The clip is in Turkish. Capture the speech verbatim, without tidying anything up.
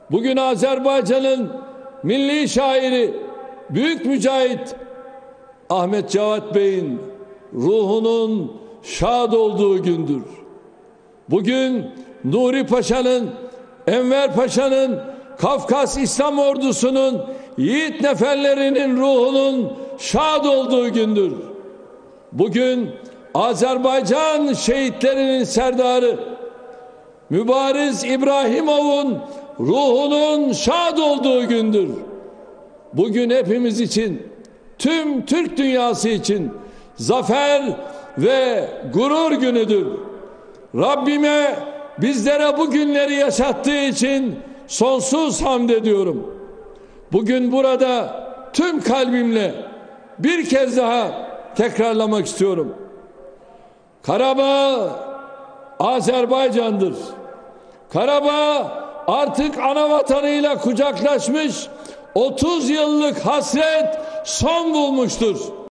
Bugün Azerbaycan'ın milli şairi, büyük mücahit Ahmet Cevat Bey'in ruhunun şad olduğu gündür. Bugün Nuri Paşa'nın, Enver Paşa'nın, Kafkas İslam Ordusu'nun yiğit neferlerinin ruhunun şad olduğu gündür. Bugün Azerbaycan şehitlerinin serdarı Mübariz İbrahimov'un ruhunun şad olduğu gündür. Bugün hepimiz için, tüm Türk dünyası için zafer ve gurur günüdür. Rabbime bizlere bu günleri yaşattığı için sonsuz hamd ediyorum. Bugün burada tüm kalbimle bir kez daha tekrarlamak istiyorum. Karabağ Azerbaycan'dır. Karabağ artık ana vatanıyla kucaklaşmış, otuz yıllık hasret son bulmuştur.